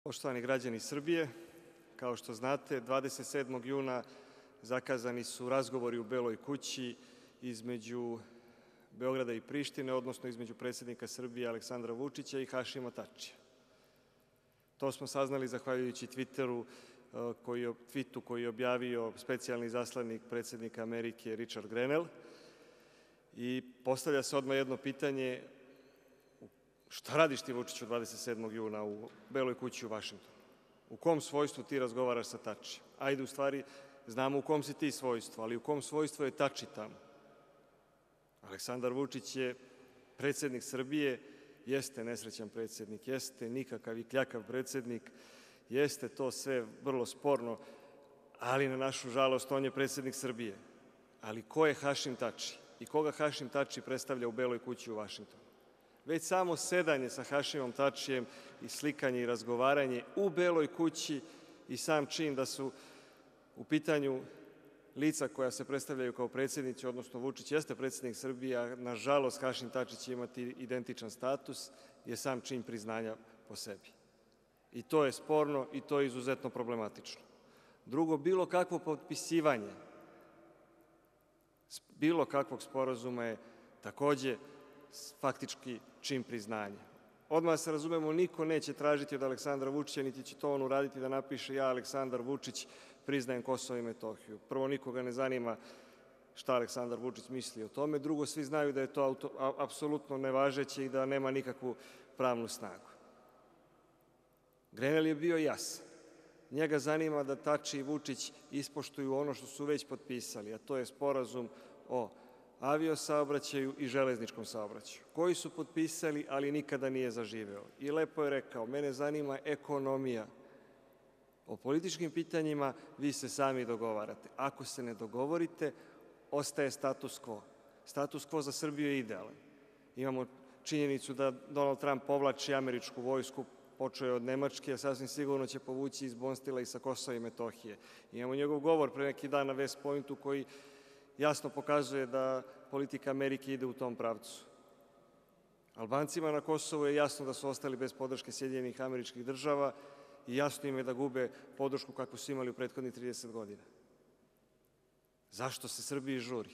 Poštovani građani Srbije, kao što znate, 27. juna zakazani su razgovori u Beloj kući između Beograda i Prištine, odnosno između predsednika Srbije Aleksandra Vučića i Hašima Tačija. To smo saznali zahvaljujući Twittu koji je objavio specijalni izaslanik predsednika Amerike Richard Grenell i postavlja se odmah jedno pitanje: šta radiš ti, Vučiću, 27. juna u Beloj kući u Vašingtonu? U kom svojstvu ti razgovaraš sa Tačijem? Ajde, u stvari, znamo u kom si ti svojstvu, ali u kom svojstvu je Tači tamo? Aleksandar Vučić je predsednik Srbije, jeste nesrećan predsednik, jeste nikakav i kljakav predsednik, jeste to sve vrlo sporno, ali na našu žalost on je predsednik Srbije. Ali ko je Hašim Tači i koga Hašim Tači predstavlja u Beloj kući u Vašingtonu? Već samo sedanje sa Hašimom Tačijem i slikanje i razgovaranje u Beloj kući i sam čin da su u pitanju lica koja se predstavljaju kao predsednici, odnosno Vučić jeste predsednik Srbije, a nažalost Hašim Tači će imati identičan status, je sam čin priznanja po sebi. I to je sporno i to je izuzetno problematično. Drugo, bilo kakvo potpisivanje bilo kakvog sporazuma je takođe faktički čin priznanja. Odmah se razumemo, niko neće tražiti od Aleksandra Vučića, niti će to on uraditi da napiše: ja, Aleksandar Vučić, priznajem Kosovo i Metohiju. Prvo, nikoga ne zanima šta Aleksandar Vučić misli o tome. Drugo, svi znaju da je to apsolutno nevažeće i da nema nikakvu pravnu snagu. Grenell je bio jasan. Njega zanima da Tači i Vučić ispoštuju ono što su već potpisali, a to je sporazum o avio-saobraćaju i železničkom saobraćaju, koji su potpisali, ali nikada nije zaživeo. I lepo je rekao: mene zanima ekonomija. O političkim pitanjima vi se sami dogovarate. Ako se ne dogovorite, ostaje status quo. Status quo za Srbiju je idealan. Imamo činjenicu da Donald Trump povlači američku vojsku, počeo je od Nemačke, a sasvim sigurno će povući iz Bonstila i sa Kosova i Metohije. Imamo njegov govor pre neki dan na West Pointu koji jasno pokazuje da politika Amerike ide u tom pravcu. Albancima na Kosovu je jasno da su ostali bez podrške Sjedinjenih Američkih Država i jasno im je da gube podršku kakvu su imali u prethodnih 30 godina. Zašto se Srbiji žuri?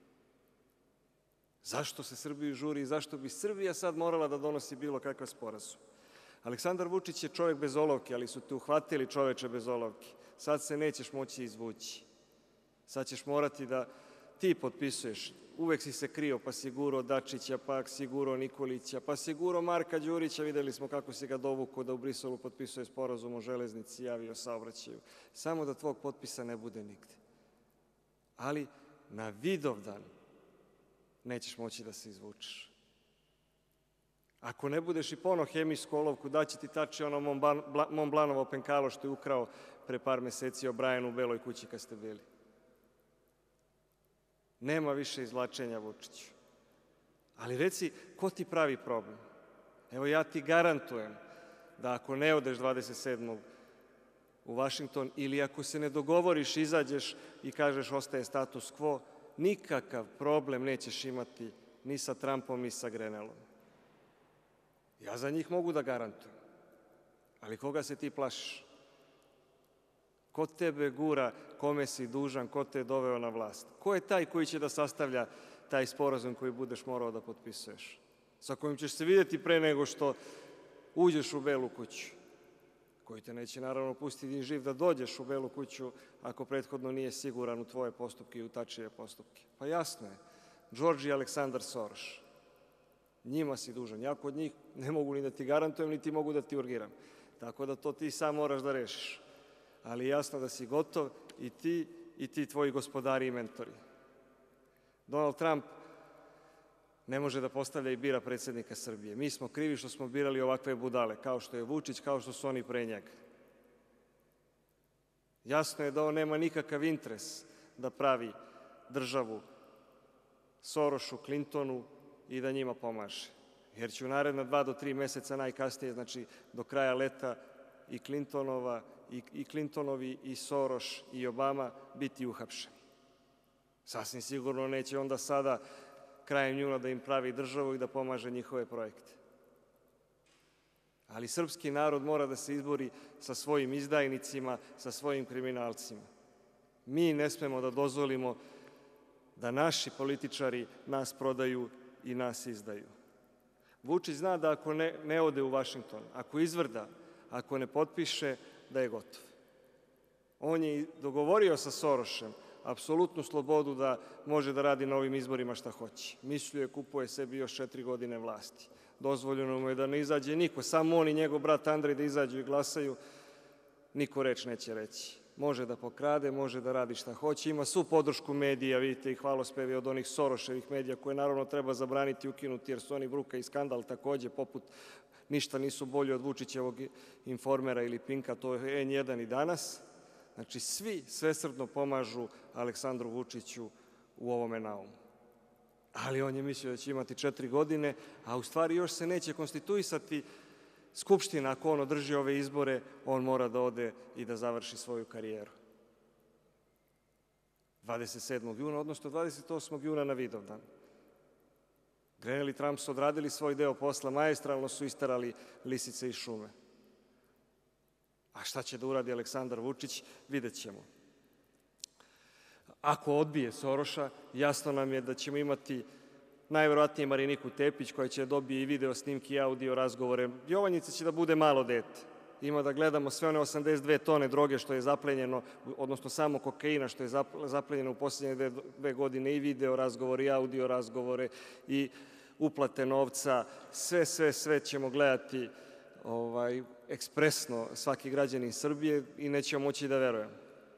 Zašto se Srbiji žuri i zašto bi Srbija sad morala da donosi bilo kakav sporazum? Aleksandar Vučić je čovek bez olovke, ali su te uhvatili, čoveče bez olovke. Sad se nećeš moći izvući. Sad ćeš morati da ti potpisuješ. Uvek si se krio, pa si gurao Dačića, pa si gurao Nikolića, pa si gurao Marka Đurića, videli smo kako si ga dovukao da u Briselu potpisuje sporazum o železnici i avio-saobraćaju. Samo da tvog potpisa ne bude nigde. Ali na Vidovdan nećeš moći da se izvučeš. Ako ne budeš i poneo hemijsku olovku, daće ti Tači ono Monblanovo penkalo što je ukrao pre par meseci O'Brienu u Beloj kući kad ste bili. Nema više izvlačenja, Vučiću. Ali reci, ko ti pravi problem? Evo, ja ti garantujem da ako ne odeš 27. u Vašington ili ako se ne dogovoriš, izađeš i kažeš ostaje status quo, nikakav problem nećeš imati ni sa Trumpom ni sa Grenellom. Ja za njih mogu da garantujem. Ali koga se ti plašiš? Ko tebe gura, kome si dužan, ko te je doveo na vlast? Ko je taj koji će da sastavlja taj sporazum koji budeš morao da potpisuješ? Sa kojim ćeš se videti pre nego što uđeš u Belu kuću? Koji te neće naravno pustiti ni živ da dođeš u Belu kuću ako prethodno nije siguran u tvoje postupke i u Tačije postupke. Pa jasno je, Džordž i Aleksandar Soroš. Njima si dužan. Ja kod njih ne mogu ni da ti garantujem, niti mogu da ti urgiram. Tako da to ti sam moraš da rešiš. Ali jasno da si gotov i ti tvoji gospodari i mentori. Donald Trump ne može da postavlja i bira predsednika Srbije. Mi smo krivi što smo birali ovakve budale, kao što je Vučić, kao što su oni pre njega. Jasno je da on nema nikakav interes da pravi državu Sorošu, Klintonu i da njima pomaže. Jer će u naredna 2 do 3 meseca najkasnije, znači do kraja leta, i Klintonovi, i Soroš, i Obama biti uhapšeni. Sasvim sigurno neće onda sada, krajem juna, da im pravi državu i da pomaže njihove projekte. Ali srpski narod mora da se izbori sa svojim izdajnicima, sa svojim kriminalcima. Mi ne smemo da dozvolimo da naši političari nas prodaju i nas izdaju. Vučić zna da ako ne ode u Vašington, ako izvrda, ako ne potpiše, da je gotov. On je dogovorio sa Sorošem apsolutnu slobodu da može da radi na ovim izborima šta hoće. Mislio je, kupuje sebi još 4 godine vlasti. Dozvoljeno mu je da ne izađe niko, samo on i njegov brat Andrej da izađu i glasaju, niko reč neće reći. Može da pokrade, može da radi šta hoće, ima svu podršku medija, vidite i hvalospevi od onih Soroševih medija koje naravno treba zabraniti i ukinuti jer su oni bruka i skandal takođe, poput ništa nisu bolji od Vučićevog Informera ili Pinka, to je N1 i Danas. Znači, svi svesrdno pomažu Aleksandru Vučiću u ovome naumu. Ali on je mislio da će imati 4 godine, a u stvari još se neće konstituisati Skupština. Ako on održi ove izbore, on mora da ode i da završi svoju karijeru. 27. juna, odnosno 28. juna na Vidovdan. Grenell i Trump su odradili svoj deo posla, maestralno su isterali lisice iz šume. A šta će da uradi Aleksandar Vučić, vidjet ćemo. Ako odbije Soroša, jasno nam je da ćemo imati najverovatnije Mariniku Tepić koja će dobije i video snimke i audio razgovore. Jovanjica će da bude malo dete. Ima da gledamo sve one 82 tone droge što je zaplenjeno, odnosno samo kokaina što je zaplenjeno u poslednje 2 godine, i video razgovore i audio razgovore i uplate novca. Sve ćemo gledati ekspresno svaki građanin Srbije i nećemo moći da verujemo.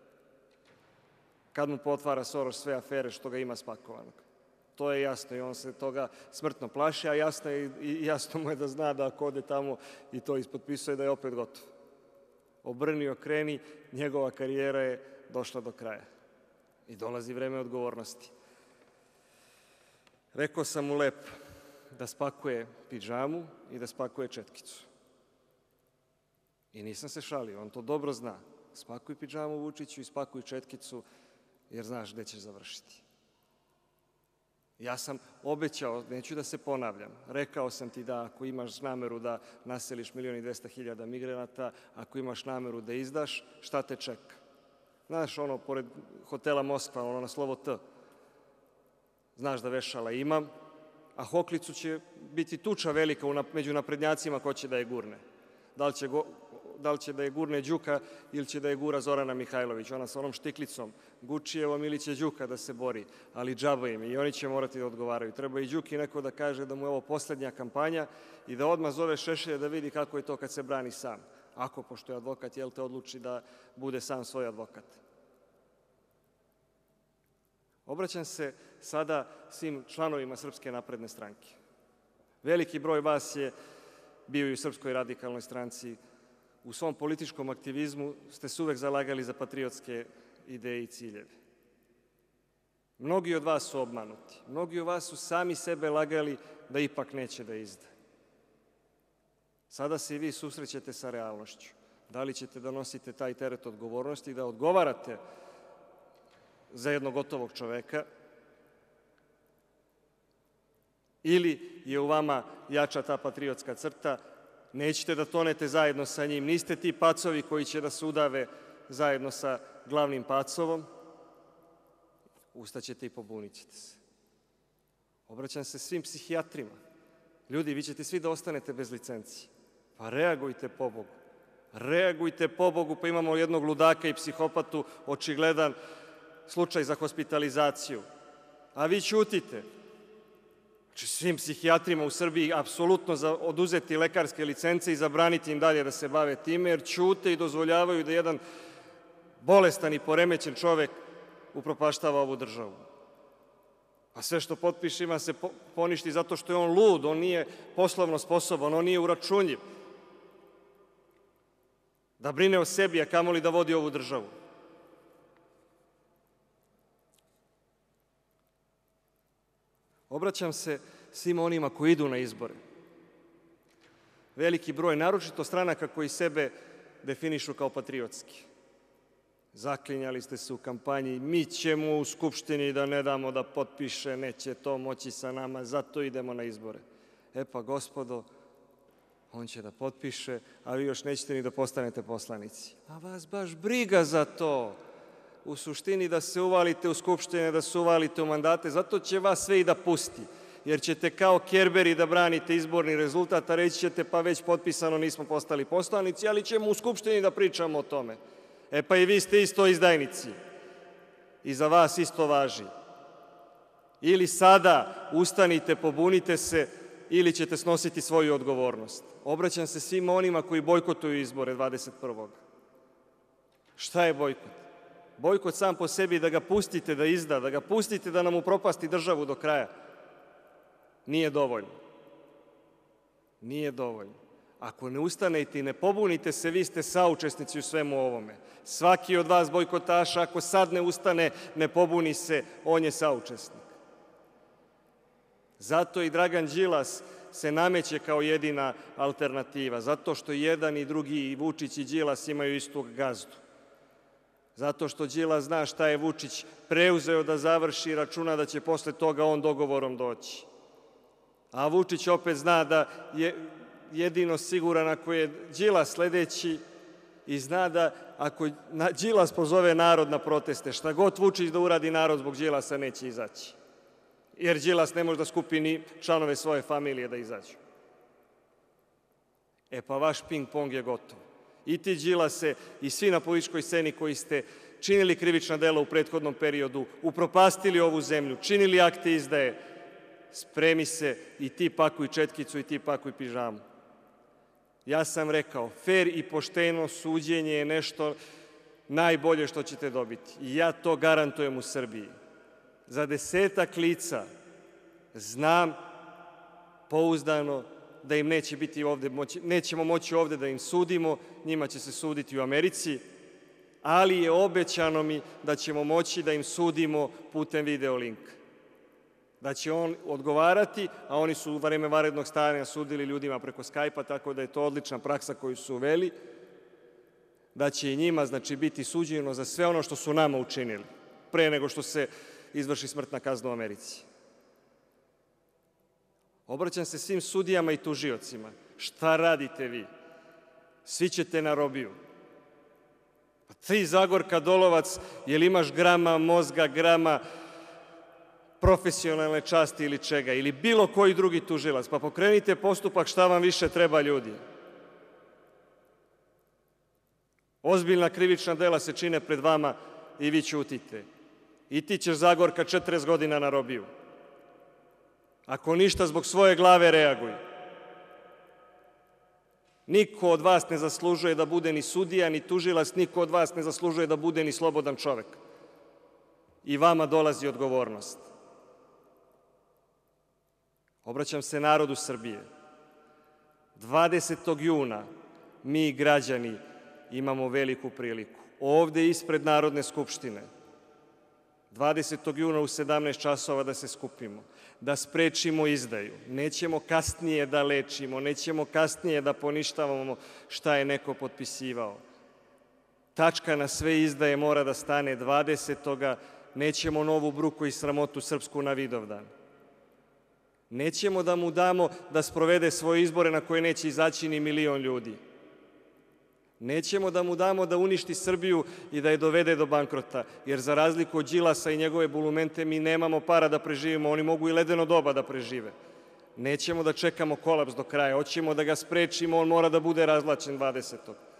Kad mu potvara Soroš sve afere što ga ima spakovanog. To je jasno i on se toga smrtno plaši, a jasno mu je da zna da ako ode tamo i to ispotpisuje da je opet gotov. Obrni, okreni, njegova karijera je došla do kraja. I dolazi vreme odgovornosti. Rekao sam mu lepo da spakuje pidžamu i da spakuje četkicu. I nisam se šalio, on to dobro zna. Spakuj pidžamu, Vučiću, i spakuj četkicu, jer znaš gde ćeš završiti. Ja sam obećao, neću da se ponavljam, rekao sam ti da ako imaš nameru da naseliš 1.200.000 migranata, ako imaš nameru da izdaš, šta te čeka? Znaš, ono, pored hotela Moskva, ono na slovo T, znaš da vešala imam, a hoklicu će biti tuča velika među naprednjacima ko će da je gurne. Da li će da je gurne Đuka ili će da je gura Zorana Mihajlović, ona sa onom štiklicom, Gučijevom ili će Đuka da se bori, ali džaba im i oni će morati da odgovaraju. Treba i Đuki neko da kaže da mu je ovo poslednja kampanja i da odmah zove Šešelja da vidi kako je to kad se brani sam. Ako, pošto je advokat, jel te odluči da bude sam svoj advokat. Obraćam se sada svim članovima Srpske napredne stranke. Veliki broj vas je bio i u Srpskoj radikalnoj stranci. U svom političkom aktivizmu ste se uvek zalagali za patriotske ideje i ciljeve. Mnogi od vas su obmanuti. Mnogi od vas su sami sebe lagali da ipak neće da izda. Sada se i vi susrećete sa realnošću. Da li ćete da nosite taj teret odgovornosti i da odgovarate za jednog gotovog čoveka, ili je u vama jača ta patriotska crta, nećete da tonete zajedno sa njim, niste ti pacovi koji će da se udave zajedno sa glavnim pacovom, ustaćete i pobunit ćete se. Obraćam se svim psihijatrima. Ljudi, vi ćete svi da ostanete bez licenci. Pa reagujte po Bogu. Reagujte po Bogu, pa imamo jednog ludaka i psihopatu, očigledan slučaj za hospitalizaciju. A vi ćutite. Znači, svim psihijatrima u Srbiji apsolutno oduzeti lekarske licence i zabraniti im dalje da se bave time, jer ćute i dozvoljavaju da jedan bolestan i poremećen čovek upropaštava ovu državu. A sve što potpiše ima se poništi zato što je on lud, on nije poslovno sposoban, on nije uračunljiv. Da brine o sebi, a kamoli da vodi ovu državu. Obraćam se svima onima koji idu na izbore. Veliki broj, naročito stranaka koji sebe definišu kao patriotski. Zaklinjali ste se u kampanji, mi ćemo u Skupštini da ne damo da potpiše, neće to moći sa nama, zato idemo na izbore. E pa, gospodo, On će da potpiše, a vi još nećete ni da postanete poslanici. A vas baš briga za to. U suštini da se uvalite u skupštine, da se uvalite u mandate, zato će vas sve i da pusti. Jer ćete kao Kerberi da branite izborni rezultat, a reći ćete pa već potpisano nismo postali poslanici, ali ćemo u skupštini da pričamo o tome. E pa i vi ste isto izdajnici. I za vas isto važi. Ili sada ustanite, pobunite se, ili ćete snositi svoju odgovornost. Obraćam se svima onima koji bojkotuju izbore 21. Šta je bojkot? Bojkot sam po sebi da ga pustite da izda, da ga pustite da nam upropasti državu do kraja. Nije dovoljno. Nije dovoljno. Ako ne ustanete i ne pobunite se, vi ste saučesnici u svemu ovome. Svaki od vas bojkotaša, ako sad ne ustane, ne pobuni se, on je saučesnik. Zato i Dragan Đilas se nameće kao jedina alternativa, zato što jedan i drugi, i Vučić i Đilas, imaju istog gazdu. Zato što Đilas zna šta je Vučić preuzeo da završi i računa da će posle toga on dogovorom doći. A Vučić opet zna da je jedino siguran ako je Đilas sledeći i zna da ako Đilas pozove narod na proteste, šta god Vučić da uradi, narod zbog Đilasa neće izaći. Jer Đilas ne može da skupi ni članove svoje familije da izađu. E pa vaš ping-pong je gotov. I ti Đilase i svi na političkoj sceni koji ste činili krivična dela u prethodnom periodu, upropastili ovu zemlju, činili akte izdaje, spremi se i ti pakuj četkicu i ti pakuj pižamu. Ja sam rekao, fer i pošteno suđenje je nešto najbolje što ćete dobiti. I ja to garantujem u Srbiji. Za 10 lica znam pouzdano da im neće biti ovde, nećemo moći ovde da im sudimo, njima će se suditi u Americi, ali je obećano mi da ćemo moći da im sudimo putem video linka. Da će on odgovarati, a oni su u vreme vanrednog stanja sudili ljudima preko Skype-a, tako da je to odlična praksa koju su uveli, da će i njima biti suđeno za sve ono što su nama učinili, pre nego što se izvrši smrtna kazna u Americi. Obraćam se svim sudijama i tužiocima. Šta radite vi? Svi ćete na robiju. Pa ti, Zagorka Dolovac, jel imaš grama mozga, grama profesionalne časti ili čega? Ili bilo koji drugi tužilac? Pa pokrenite postupak, šta vam više treba, ljudi? Ozbiljna krivična dela se čine pred vama i vi ćutite. I ti ćeš, Zagorka, 40 godina na robiju. Ako ništa, zbog svoje glave reaguj. Niko od vas ne zaslužuje da bude ni sudija, ni tužilac, niko od vas ne zaslužuje da bude ni slobodan čovek. I vama dolazi odgovornost. Obraćam se narodu Srbije. 20. juna mi, građani, imamo veliku priliku. Ovde ispred Narodne skupštine 20. juna u 17 časova da se skupimo, da sprečimo izdaju. Nećemo kasnije da lečimo, nećemo kasnije da poništavamo šta je neko potpisivao. Tačka na sve izdaje mora da stane 20. Nećemo novu bruku i sramotu srpsku na Vidovdan. Nećemo da mu damo da sprovede svoje izbore na koje neće izaći ni 1.000.000 ljudi. Nećemo da mu damo da uništi Srbiju i da je dovede do bankrota, jer za razliku od Đilasa i njegove bulumente mi nemamo para da preživimo, oni mogu i ledeno doba da prežive. Nećemo da čekamo kolaps do kraja, hoćemo da ga sprečimo, on mora da bude razvlačen 20.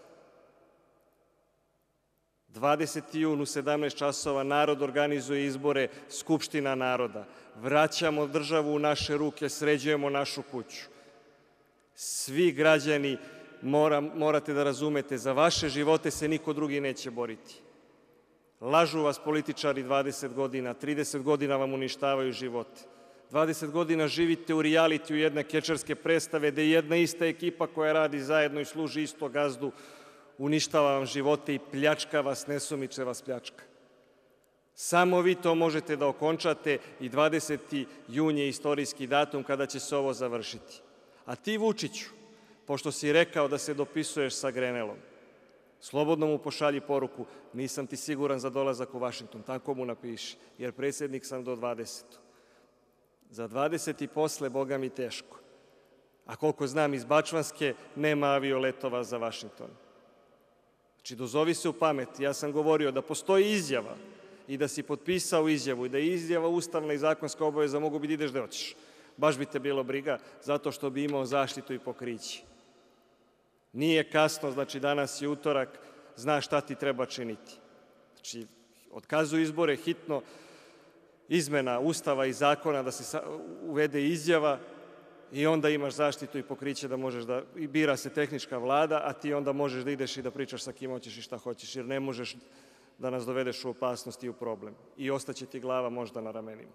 20. jun u 17 časova narod organizuje izbore, Skupština naroda. Vraćamo državu u naše ruke, sređujemo našu kuću. Svi građani morate da razumete, za vaše živote se niko drugi neće boriti. Lažu vas političari 20 godina, 30 godina vam uništavaju živote. 20 godina živite u realitiju jedne kečerske predstave gde jedna ista ekipa koja radi zajedno i služi isto gazdu, uništava vam živote i pljačka vas, nesumiče vas pljačka. Samo vi to možete da okončate i 20. jun je istorijski datum kada će se ovo završiti. A ti, Vučiću, pošto si rekao da se dopisuješ sa Grenelom, slobodno mu pošalji poruku, nisam ti siguran za dolazak u Vašington, tako mu napiši, jer predsjednik sam do 20. Za 20 i posle, Boga mi, teško. a koliko znam iz Bačvanske nema avioletova za Vašington. Znači, dozovi se u pamet. Ja sam govorio da postoji izjava i da si potpisao izjavu i da je izjava ustavna i zakonska obaveza, mogu bi da ideš da hoćeš. Baš bi te bilo briga, zato što bi imao zaštitu i pokriće. Nije kasno, znači danas je utorak, znaš šta ti treba činiti. Znači, otkazuju izbore hitno, izmena Ustava i zakona da se uvede izjava i onda imaš zaštitu i pokriće da možeš da, i bira se tehnička vlada, a ti onda možeš da ideš i da pričaš sa kim hoćeš i šta hoćeš, jer ne možeš da nas dovedeš u opasnost i u problem. I ostaće ti glava možda na ramenima.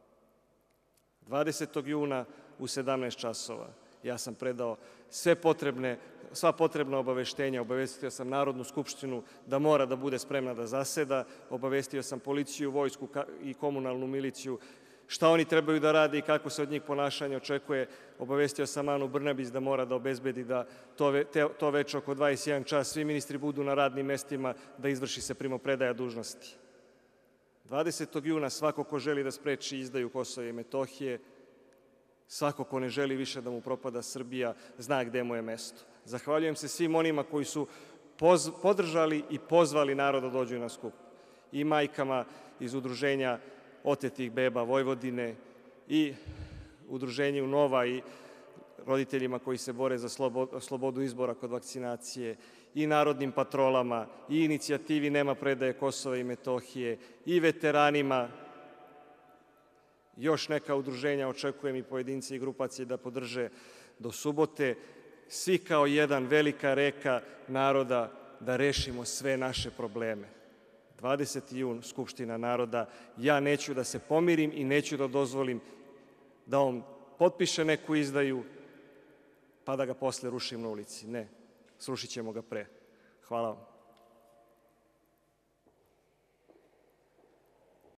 20. juna u 17 časova ja sam predao sva potrebna obaveštenja, obavestio sam Narodnu skupštinu da mora da bude spremna da zaseda, obavestio sam policiju, vojsku i komunalnu miliciju šta oni trebaju da rade i kako se od njih ponašanje očekuje. Obavestio sam Anu Brnabić da mora da obezbedi da to već oko 21 čas svi ministri budu na radnim mestima, da izvrši se primopredaja dužnosti. 20. juna svako ko želi da spreči izdaju Kosova i Metohije, svako ko ne želi više da mu propada Srbija, zna gde mu je mesto. Zahvaljujem se svim onima koji su podržali i pozvali narod da dođu na skup. I majkama iz Udruženja otetih beba Vojvodine i Udruženju Nova i roditeljima koji se bore za slobodu izbora kod vakcinacije i narodnim patrolama i inicijativi Nema predaje Kosova i Metohije i veteranima. Još neka udruženja očekujem i pojedinci i grupacije da podrže do subote. Svi kao jedan, velika reka naroda, da rešimo sve naše probleme. 20. jun, Skupština naroda. Ja neću da se pomirim i neću da dozvolim da on potpiše neku izdaju, pa da ga posle rušim na ulici. Ne, srušit ćemo ga pre. Hvala vam.